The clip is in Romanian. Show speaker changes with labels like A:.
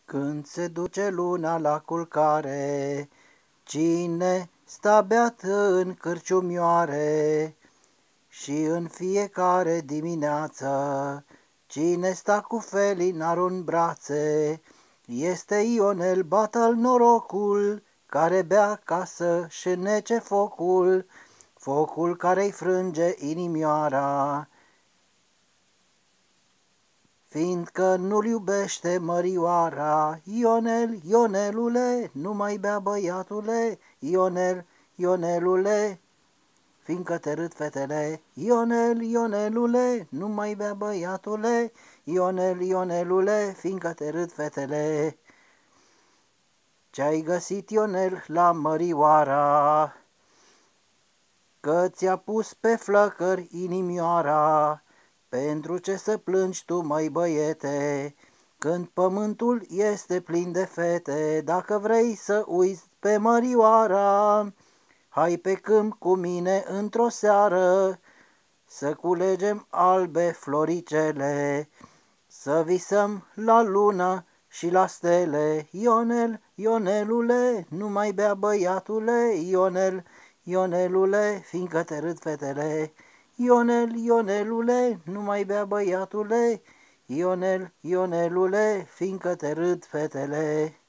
A: Când se duce luna la culcare, cine sta beat în cârciumioare? Și în fiecare dimineață, cine sta cu felinarul în brațe? Este Ionel, bată-l norocul, care bea ca să-și nece focul, focul care-i frânge inimioara, fiindcă nu-l iubește mărioara. Ionel, Ionelule, nu mai bea, băiatule, Ionel, Ionelule, fiindcă te râd fetele. Ionel, Ionelule, nu mai bea, băiatule, Ionel, Ionelule, fiindcă te râd fetele. Ce-ai găsit, Ionel, la mărioara, că ți-a pus pe flăcări inimioara? Pentru ce să plângi tu, măi băiete, când pământul este plin de fete? Dacă vrei să uiți pe mărioara, hai pe câmp cu mine într-o seară, să culegem albe floricele, să visăm la lună și la stele. Ionel, Ionelule, nu mai bea, băiatule, Ionel, Ionelule, fiindcă te râd fetele. Ionel, Ionelule, nu mai bea, băiatule, Ionel, Ionelule, fiindcă te râd fetele.